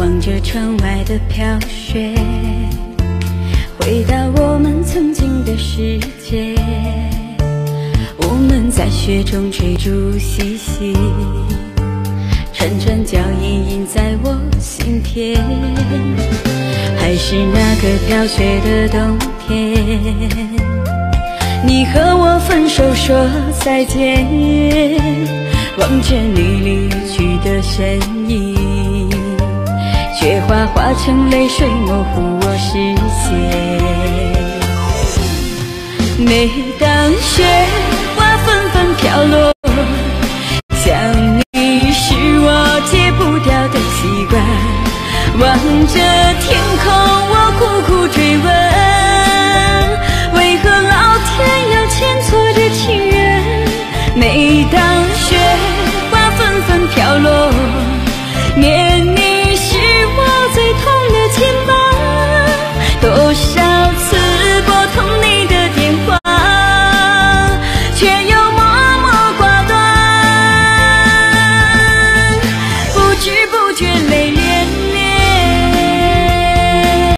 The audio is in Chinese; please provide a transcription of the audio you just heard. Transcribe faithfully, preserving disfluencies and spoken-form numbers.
望着窗外的飘雪，回到我们曾经的世界。我们在雪中追逐嬉戏，潺潺脚印印在我心田。还是那个飘雪的冬天，你和我分手说再见，望着你离去的身影，雪花化成泪水模糊我视线。每当雪花纷纷飘落，想你是我戒不掉的习惯。望着天空我苦苦追问，为何老天要牵错着情人。每当雪花纷纷飘落，念你是我最痛的牵绊。多少次拨通你的电话，却又默默挂断。不知不觉泪